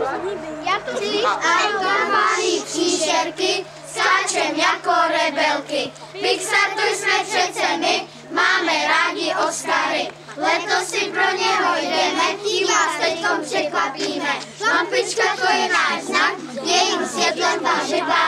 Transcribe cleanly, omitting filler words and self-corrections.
Ty automaný příšerky, skáčem jako rebelky. Pixar to jsme přece my, máme rádi Oscary. Letos si pro něho jdeme, tím vás teďkom překvapíme. Lampička to je náš znak, jejím světlem ta židla